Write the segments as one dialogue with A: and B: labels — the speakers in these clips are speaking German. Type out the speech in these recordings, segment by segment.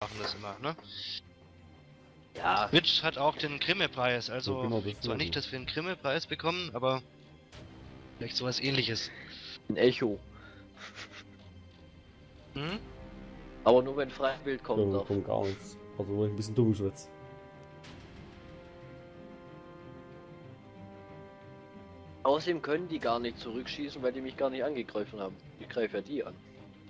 A: machen das immer, ne?
B: Ja,
A: Switch hat auch den Grimme-Preis, also
C: Ja, genau, das
A: zwar
C: meine
A: nicht,
C: ich.
A: dass wir einen Grimme-Preis bekommen, aber vielleicht sowas ähnliches.
B: ein Echo.
A: Hm?
B: Aber nur wenn Freibild
C: Ja,
B: kommen
C: dann
B: darf.
C: kommt gar nichts. Also wenn ich ein bisschen dumm schwätze.
B: Außerdem können die gar nicht zurückschießen, weil die mich gar nicht angegriffen haben. Ich greife ja die an.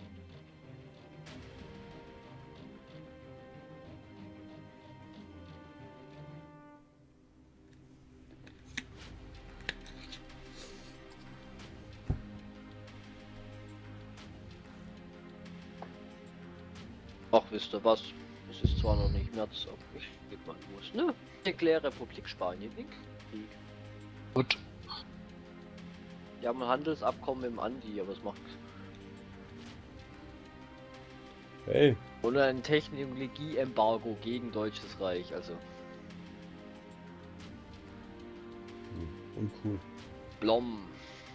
B: Ach, wisst ihr was? Es ist zwar noch nicht März, aber ich geht mal los, ne? Erkläre Republik Spanien in Krieg.
A: Gut.
B: Die haben ein Handelsabkommen mit dem Andi, aber es macht.
C: Hey,
B: Und ein Technologie-Embargo gegen Deutsches Reich, also
C: uncool.
B: Blom.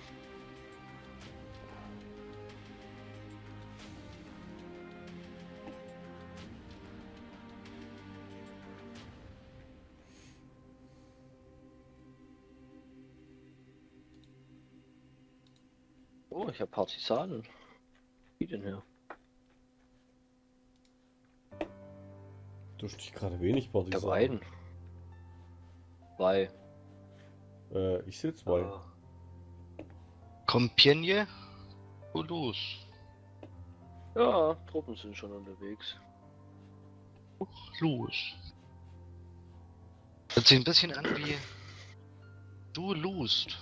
B: Oh, ich habe Partisanen. Wie denn her?
C: Du stichst gerade wenig
B: Ich habe
C: Partisanen.
B: einen. Zwei.
C: Ich sehe zwei.
B: Ah.
A: Compiègne, Toulouse.
B: Ja, Truppen sind schon unterwegs.
A: Toulouse. Hört sich ein bisschen an wie du lust.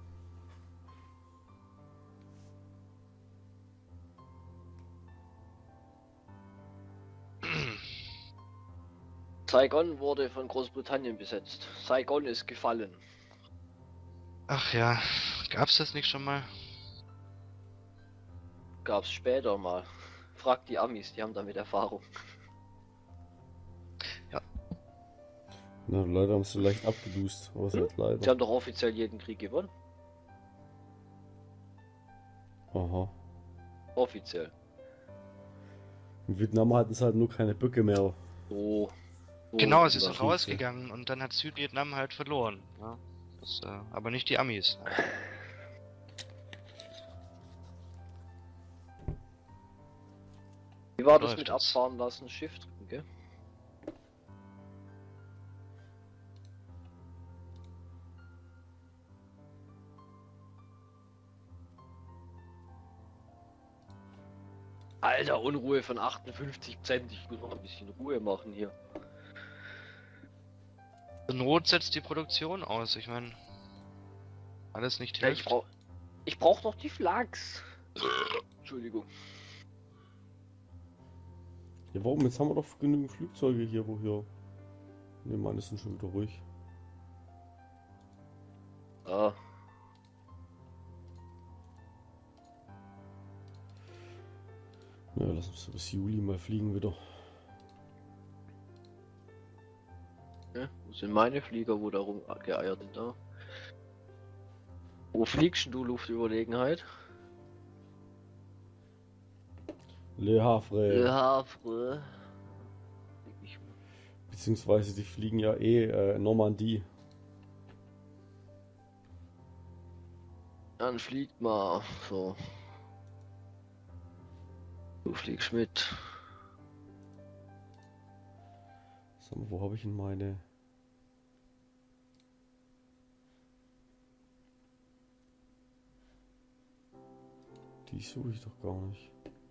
B: Saigon wurde von Großbritannien besetzt. Saigon ist gefallen.
A: Ach ja, gab's das nicht schon mal?
B: Gab's später mal. Fragt die Amis, die haben damit Erfahrung.
C: Na, leider haben sie leicht abgedust. Aber es ist halt
B: Sie
C: leider.
B: haben doch offiziell jeden Krieg gewonnen.
C: Aha.
B: Offiziell.
C: In Vietnam hatten sie halt nur keine Böcke mehr.
B: So.
A: Genau, sie
B: immer.
A: sind rausgegangen und dann hat Südvietnam halt verloren. Ja? Das, aber nicht die Amis.
B: Wie war das
A: Läuft
B: mit
A: jetzt.
B: abfahren lassen? Shift drücken, gell? Alter, Unruhe von 58%. Ich muss noch ein bisschen Ruhe machen hier.
A: Zur Not setzt die Produktion aus. Ich meine, alles nicht
B: Ja,
A: hilft.
B: ich brauch noch die Flachs. Entschuldigung.
C: Ja, warum? Jetzt haben wir doch genügend Flugzeuge hier, wo hier. Ne, meine sind schon wieder ruhig.
B: Ah,
C: Ja, lass uns bis Juli mal fliegen wieder.
B: ja, wo sind meine Flieger, wo da rumgeeiert sind da? Wo fliegst du, Luftüberlegenheit?
C: Le Havre.
B: Havre.
C: Beziehungsweise die fliegen ja Normandie.
B: Dann fliegt mal. So. Du fliegst mit.
C: Sag mal, wo habe ich denn meine? Die suche ich doch gar nicht.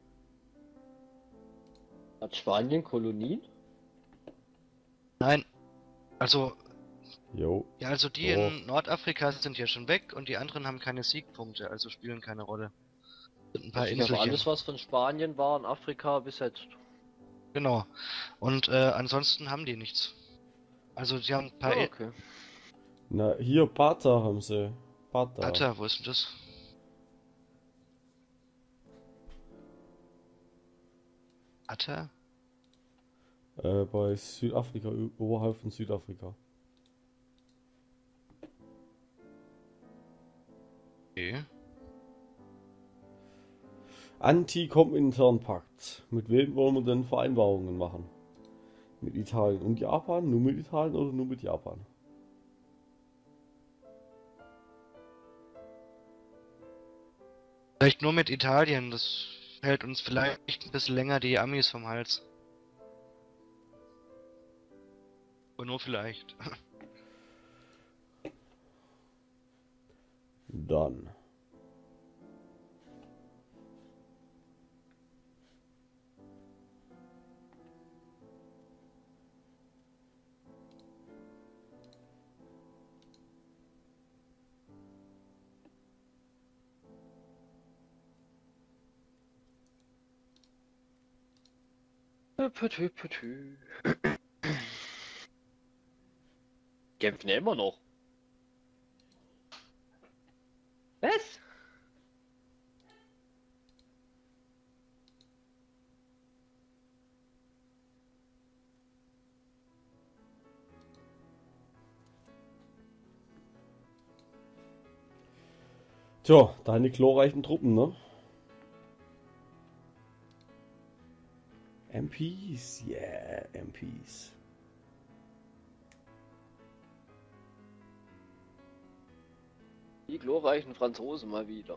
B: Hat Spanien Kolonien?
A: Nein. Also,
C: Jo.
A: ja, also die
C: Doch.
A: in Nordafrika sind ja schon weg und die anderen haben keine Siegpunkte, also spielen keine Rolle. Sind ein paar
B: Also
A: Inselchen.
B: alles, was von Spanien war, in Afrika besetzt.
A: Genau. Und ansonsten haben die nichts. Also sie haben ein paar
B: Ja, okay.
C: Na, hier Bata haben sie. Bata.
A: Alter, wo ist denn das? Atta?
C: Bei Südafrika, oberhalb von Südafrika.
A: Okay.
C: Anti-Komintern-Pakt. Mit wem wollen wir denn Vereinbarungen machen? Mit Italien und Japan? Nur mit Italien oder nur mit Japan?
A: Vielleicht nur mit Italien, das hält uns vielleicht ein bisschen länger die Amis vom Hals. Aber nur vielleicht.
C: Dann.
B: Kämpfen ja immer noch. Was?
C: Tja, deine glorreichen Truppen, ne? MPs, yeah, MPs.
B: Die glorreichen Franzosen mal wieder.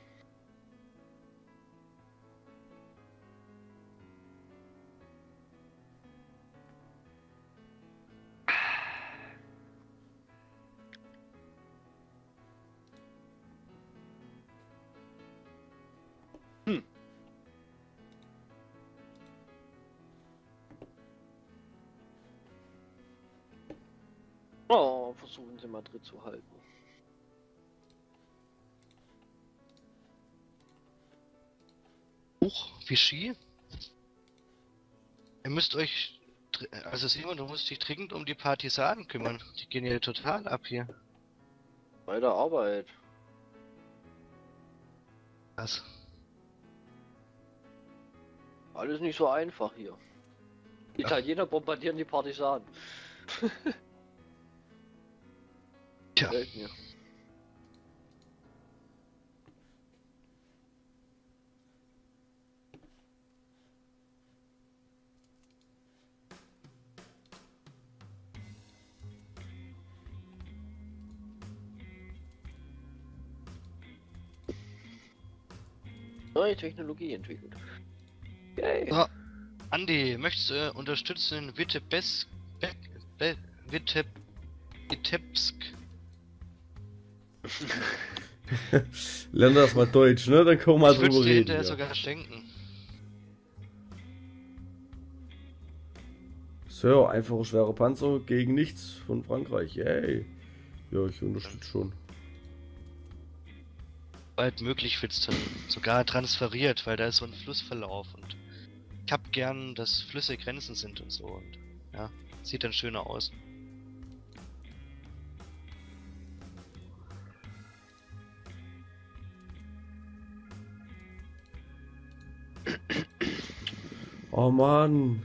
B: Oh, versuchen sie Madrid zu halten.
A: Huch, Vichy? Ihr müsst euch... Also Simon, du musst dich dringend um die Partisanen kümmern. Die gehen ja total ab hier.
B: Bei der Arbeit.
A: Was?
B: Alles nicht so einfach hier. Die Italiener bombardieren die Partisanen.
A: Tja.
B: Gefällt mir. Neue Technologie entwickelt. Yay.
A: So, Andi, möchtest du unterstützen in Vitebsk?
C: Lern das mal Deutsch, ne? Dann können wir mal
A: Ich würde
C: drüber
A: dir
C: reden.
A: hinterher
C: Ja.
A: sogar schenken.
C: Sir, einfache schwere Panzer gegen nichts von Frankreich. Yay. Ja, ich unterstütze schon.
A: Bald möglich wird's dann sogar transferiert, weil da ist so ein Flussverlauf und ich hab gern, dass Flüsse Grenzen sind und so und ja, sieht dann schöner aus.
C: Oh Mann.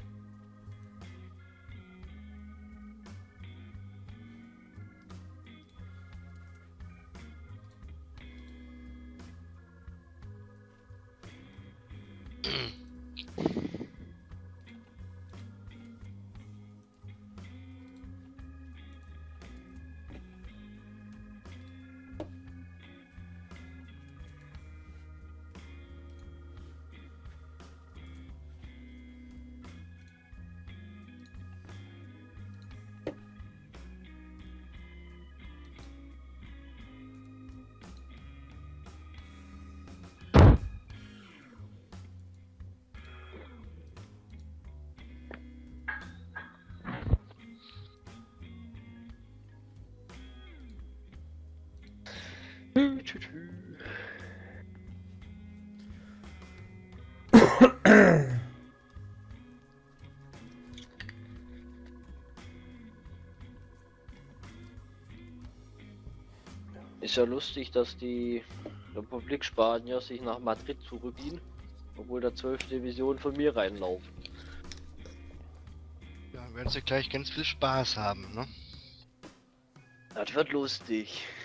B: Ist ja lustig, dass die Republik Spanier sich nach Madrid zurückziehen, obwohl da 12 Divisionen von mir reinlaufen.
A: Ja, werden sie gleich ganz viel Spaß haben, ne?
B: Das wird lustig.